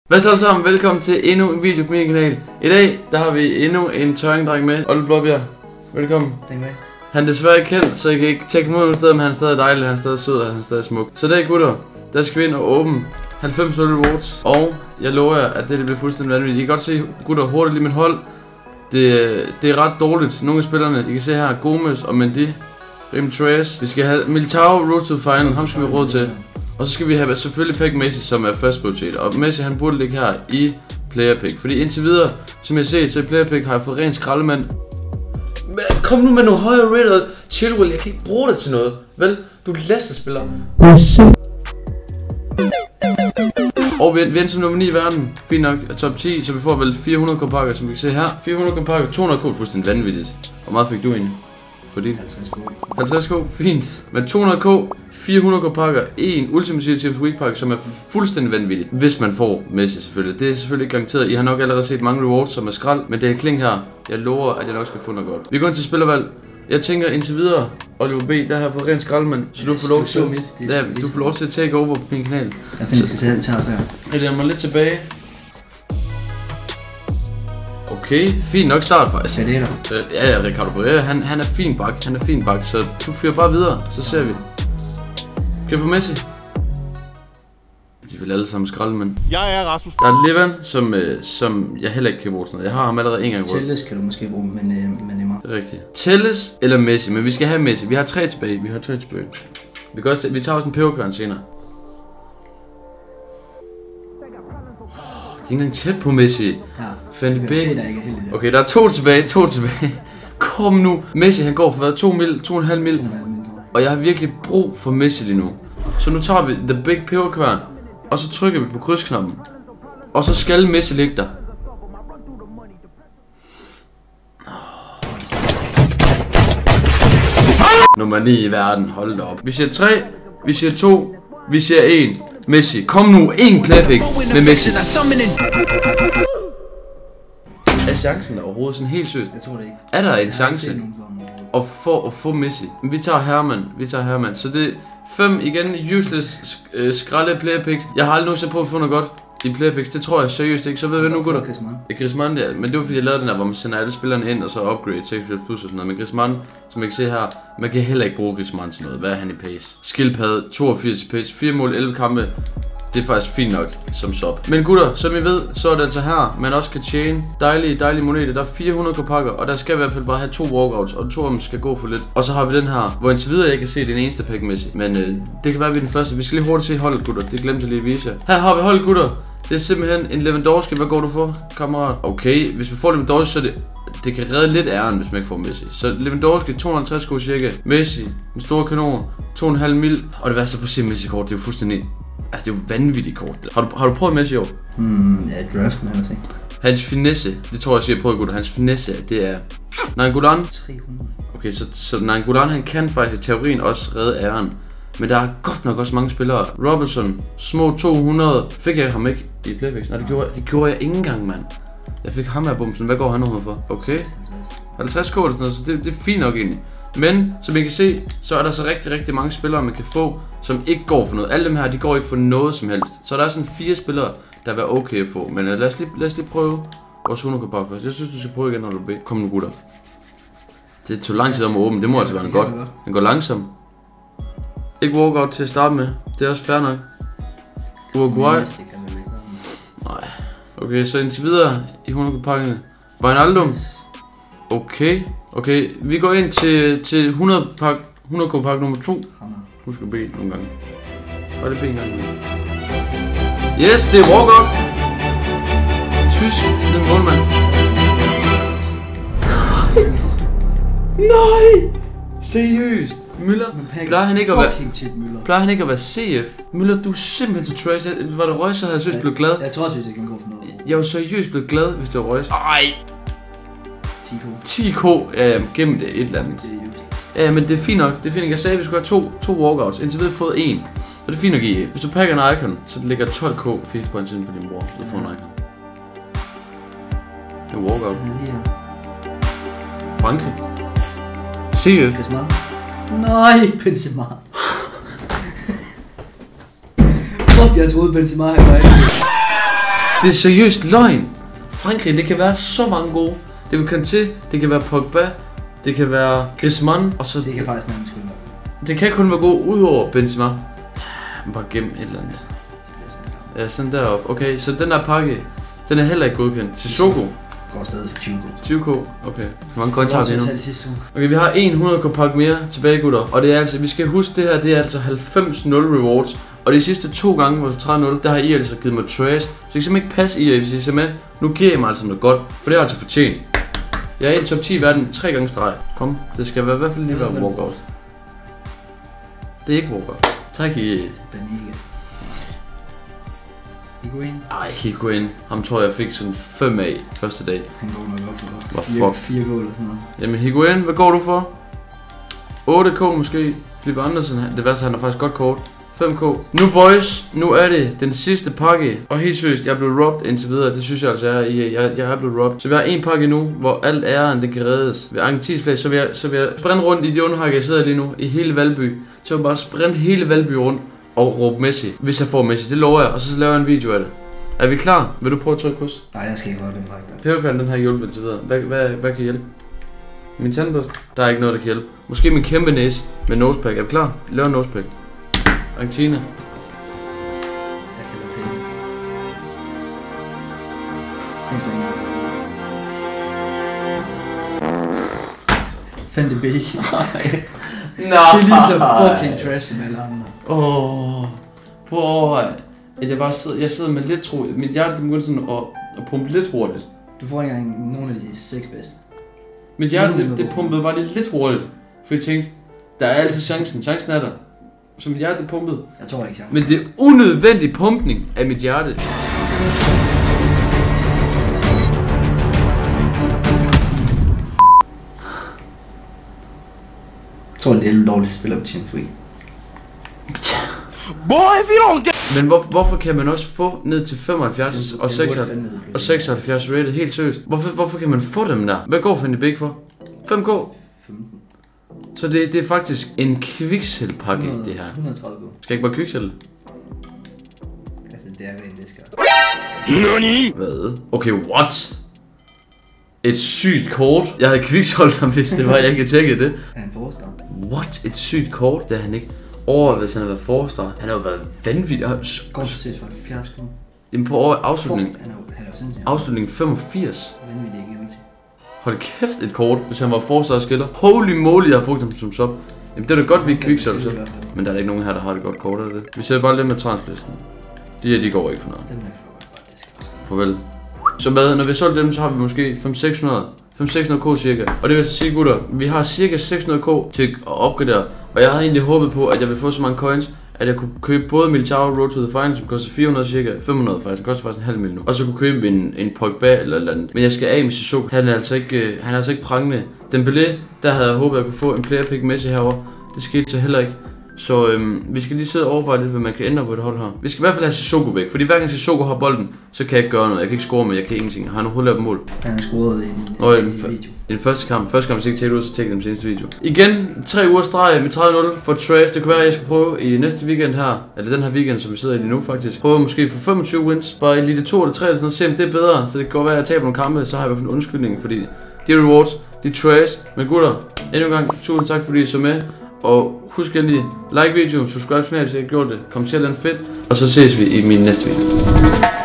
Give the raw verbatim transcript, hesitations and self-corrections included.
Hvad så alle sammen? Velkommen til endnu en video på min kanal. I dag, der har vi endnu en tørringdreng med. Olle Blåbjerg, velkommen. Tak med. Han er desværre ikke kendt, så I kan ikke tjekke mod nogen steder, men han er stadig dejlig, han er stadig sød, og han er stadig smuk. Så i dag, gutter, der skal vi ind og åbne halvfems rewards. Og jeg lover jer, at det, det bliver fuldstændig vanvittigt. I kan godt se, gutter, hurtigt lige mit hold. Det, det er ret dårligt. Nogle af spillerne, I kan se her, Gomes og Mendy, rimelig trash. Vi skal have Militao, Road to Final, ham skal vi råd til. Og så skal vi have selvfølgelig pick Messi, som er first prioritet. Og Messi, han burde ligge her i player pick. Fordi indtil videre, som jeg ser til player pick, har jeg fået ren skraldemand. Kom nu med nogle højere rated. Chilwell, jeg kan ikke bruge det til noget. Vel, du er Leicester-spiller. Og vi er som nummer ni i verden. Fint nok er top ti, så vi får vel fire hundrede kompakker, som vi kan se her. fire hundrede kompakker, to hundrede k, fuldstændig vanvittigt. Hvor meget fik du egentlig? Fordi halvtreds k. halvtreds k, fint. Men to hundrede k, fire hundrede kompakker, en Ultimate Chips Week pakke, som er fuldstændig vanvittigt. Hvis man får Messi selvfølgelig. Det er selvfølgelig ikke garanteret. I har nok allerede set mange rewards, som er skrald. Men det er en kling her. Jeg lover, at jeg nok skal få noget godt. Vi går ind til spillervalg. Jeg tænker indtil videre, Oliver B, der har jeg fået ren skraldmand, så du får lov til, ja, du får lov til at take over på min kanal. Der findes det til at tage. Jeg lader mig lidt tilbage. Okay, fint nok start faktisk. Ja, det er der. Øh, ja, ja, Ricardo Pereira, han, han er fin bak, han er fin bak, så du fyrer bare videre, så ser vi. Skal vi på Messi? De vil alle sammen skralde, men... Jeg er Rasmus. Der er Levan, som, øh, som jeg heller ikke kan bruge sådan noget. Jeg har ham allerede en gang brugt. Telles kan du måske bruge, men, øh, men nemmere. Rigtigt. Telles eller Messi, men vi skal have Messi. Vi har tre tilbage, vi har tre tilbage. Vi, kan også, vi tager også en peberkørn senere. De er ikke engang tæt på Messi. Ja. Fandt B. Okay, der er to tilbage, to tilbage. Kom nu. Messi, han går for hvad? to mil, to komma fem mil. Og jeg har virkelig brug for Messi lige nu. Så nu tager vi The Big Peberkværn, og så trykker vi på krydsknappen. Og så skal Messi ligge der. Nummer ni i verden, hold da op. Vi siger tre, vi siger to, vi siger en. Messi, kom nu, en playpick med Messi. Er chancen der overhovedet sådan helt seriøst? Jeg tror det ikke. Er der en chance at få, at få Messi? Vi tager Herman, vi tager Herman. Så det er fem igen useless øh, skralde playpicks. Jeg har aldrig nogensinde prøvet at få noget godt i playpicks. Det tror jeg seriøst ikke. Så ved vi nu, gutter. Ja, Griezmann der. Men det var fordi jeg lavede den der, hvor man sender alle spillerne ind og så upgrade seksogfirs plus og sådan noget. Men Griezmann, som jeg kan se her, man kan heller ikke bruge Griezmann til noget. Hvad er han i pace? Skillpad toogfirs pace, fire mål, elleve kampe. Det er faktisk fint nok som sub. Men gutter, som I ved, så er det altså her, man også kan tjene dejlige, dejlige moneter. Der er fire hundrede kompakker, og der skal i hvert fald bare have to walkouts, og to af dem skal gå for lidt. Og så har vi den her, hvor indtil videre jeg kan se den eneste pack Messi. Men øh, det kan være, at vi er den første. Vi skal lige hurtigt se holdet, gutter. Det glemte jeg lige at vise jer. Her har vi holdet, gutter. Det er simpelthen en Lewandowski. Hvad går du for, kammerat? Okay, hvis vi får Lewandowski, så er det... Det kan redde lidt æren, hvis man ikke får Messi. Så Lewandowski, to hundrede og halvtreds k cirka. Messi, en stor kanon, to komma fem mil. Og det værste på at se Messi-kort, det er jo fuldstændig... Altså, det er jo vanvittigt kort. Har du, har du prøvet Messi i år? Hmm, ja, draft med han Hans finesse, det tror jeg også, jeg har prøvet, gutter. Hans finesse, det er... Nainggolan. tre hundrede. Okay, så, så Nainggolan, han kan faktisk i teorien også redde æren. Men der er godt nok også mange spillere. Robertson, små to hundrede. Fik jeg ham ikke i playpicks? Nej, det gjorde, det gjorde jeg ikke engang, mand. Jeg fik ham her bumsen. Hvad går han over for? Okay. halvtreds k eller sådan noget, så det, det er fint nok egentlig. Men, som I kan se, så er der så rigtig, rigtig mange spillere, man kan få, som ikke går for noget. Alle dem her, de går ikke for noget som helst. Så der er sådan fire spillere, der vil være okay at få. Men uh, lad, os lige, lad os lige prøve vores hundrede kompakker først. Jeg synes, du skal prøve igen, når du beder. Kom nu, gutter. Det tog lang tid om at åbne. Det må altså være noget godt. Den går langsomt. Ikke walkout til at starte med. Det er også fair nok. Uruguay. Nej. Okay, så indtil videre i hundrede kompakkerne. Wijnaldum. Okay. Okay, vi går ind til, til hundrede pak, hundrede k pakke nummer to. Husk at bede nogle gange. Var det bede en gang? Yes, det er walkout. Tysk, den målmand. Nej! Seriøst? Müller? Plejer han ikke at være... Plejer han ikke at være C F? Müller, du er simpelthen så trash. Var det Reus, så havde jeg seriøst blevet glad. Jeg tror også, jeg kan gå for noget. Jeg var seriøst blevet glad, hvis det var Reus. Ej! ti k, ja, gennem det et eller andet. Ja, men det er fint nok. Det er fint nok. Jeg sagde, at vi skulle have to, to walkouts. Indtil vi har fået en. Så det er fint nok i. Hvis du pakker en icon, så ligger tolv k firs points ind på din bror. Så får en icon. Det er walkout. Frankrig. C F. Nej, Benzema. Fuck, jeg troede Benzema her var ikke. Det er seriøst løgn. Frankrig, det kan være så mange gode. Det kan Kanté, det kan være Pogba, det kan være Griezmann, og så... Det kan faktisk nærmest kun være. Det kan kun være gode udover Benzema. Bare gem et eller andet. Ja, sådan derop. Okay, så den der pakke, den er heller ikke godkendt. Sissoko går stadig for tyve K. tyve K, okay. Hvor mange coins har vi nu? Det Okay, vi har hundrede K pakke mere tilbage, gutter. Og det er altså, vi skal huske det her, det er altså halvfems nul rewards. Og de sidste to gange, hvor vi tredive nul, der har I altså givet mig trash. Så I kan simpelthen ikke passe I, hvis I ser med. Nu giver I mig altså noget godt, for det er altså fortjent. Jeg er i top ti i verden tre gange streg. Kom, det skal være, i hvert fald lige være walkout. Det er ikke walkout. Tak I. Beniga. Higuain. Ej, Higuain. Ham tror jeg fik sådan fem af første dag. Han går nok op for fire, fire goal eller sådan noget. Jamen Higuain, hvad går du for? otte K måske. Flipper Andersen, det værste, han har faktisk godt kort. fem K. Nu boys, nu er det den sidste pakke. Og helt seriøst, jeg er blevet robbed indtil videre. Det synes jeg altså er i. Jeg, jeg er blevet robbed. Så vi har en pakke nu, hvor alt æren den kan reddes. Ved Argentins flag, så vil jeg, så vil jeg sprinte rundt i de underhakker, jeg sidder lige nu. I hele Valby. Så vil jeg bare sprinte hele Valby rundt. Og råbe Messi. Hvis jeg får Messi, det lover jeg. Og så laver jeg en video af det. Er vi klar? Vil du prøve at trykke kryds? Nej, jeg skal ikke holde den pakke der. Peberpanden, den har hjulpet indtil videre. Hvad, hvad, hvad kan hjælpe? Min tandbørste? Der er ikke noget, der kan hjælpe. Måske min kæmpe næse med nosepack. Er vi klar? Lav en nosepack. Argentina. Jeg kalder penge. Tænk så ikke. Fandt det big. Nej. Det er lige så fucking trash som alle andre. Åh. Prøv at overveje. At jeg bare sidder, jeg sidder med lidt tro. Mit hjerte det begynder sådan at, at pumpe lidt hurtigt. Du får ikke engang nogle af de seks bedste. Mit hjerte det, det pumpede bare lidt, lidt hurtigt. For jeg tænkte, der er altid chancen. Chancen er der. Så mit hjerte det pumpede. Jeg tror ikke chancen. Men det er unødvendig pumpning af mit hjerte. Jeg tror, det er lidt dårligt spiller på Team Free. Boy, if you don't get... Men hvor, hvorfor kan man også få ned til femoghalvfjerds og, og seksoghalvfjerds rated? Helt seriøst. Hvorfor, hvorfor kan man få dem der? Hvad går Fanny Big for? fem K? femten. Så det, det er faktisk en kviksel-pakke, det her. et hundrede og tredive K. Skal jeg ikke bare kviksel? Altså, det er rent visker. Nani? Hvad? Okay, what? Et sygt kort. Jeg havde kviksholdt ham, hvis det var, jeg ikke tjekkede det. Er han forrester? What? Et sygt kort? Det er han ikke. Over, hvis han har været forrester. Han har jo været vanvittig. Godt for set for halvfjerds K. Jamen på over afslutning. Han er jo, han er jo sindssygt. Afslutning femogfirs. Vanvittig igen til. Hold kæft et kort, hvis han var forrester og skiller. Holy moly, jeg har brugt ham som sub. Jamen det er da godt, vi ikke kviksholdt så. Men der er ikke nogen her, der har det godt kort af det. Vi ser bare lidt med translisten. De her, de går ikke for noget. Dem der kan du godt bare diske. Farvel. Så hvad, når vi har solgt dem, så har vi måske fem til seks hundrede. fem til seks hundrede K cirka. Og det vil sige, gutter, vi har cirka seks hundrede K til at opgradere. Og jeg havde egentlig håbet på, at jeg ville få så mange coins, at jeg kunne købe både Militao Road to the Final, som koster fire hundrede cirka, fem hundrede faktisk, koster faktisk en halv million. Og så kunne købe en, en Pogba eller et eller andet. Men jeg skal af med Sissoko. Han er altså ikke, uh, han er altså ikke prangende. Dembélé, der havde jeg håbet, at jeg kunne få en player pick Messi herovre. Det skete så heller ikke. Så øhm, vi skal lige sidde og overveje lidt, hvad man kan ændre på det hold her. Vi skal i hvert fald have Sissoko væk, fordi hver gang Sissoko har bolden, så kan jeg ikke gøre noget. Jeg kan ikke score med, jeg kan ingenting. Jeg har nu hurtigt lavet mål. Han har scoret i en, og i en, en, en video. I den første kamp. Første kamp, hvis ikke tæller ud, så tæller den seneste video. Igen, tre uger streg med tredive nul for trash. Det kunne være, at jeg skulle prøve i næste weekend her, eller den her weekend, som vi sidder i lige nu faktisk. Prøve måske få femogtyve wins, bare i Elite to eller tre eller sådan noget, se om det er bedre. Så det kan godt være, at jeg taber nogle kampe, så har jeg i hvert fald en undskyldning, fordi de rewards, de er trash. Men gutter, endnu en gang, tusind tak fordi I så med. Og husk at lige like videoen, subscribe til kanalen, hvis I ikke har gjort det, kommenter den fedt, og så ses vi i min næste video.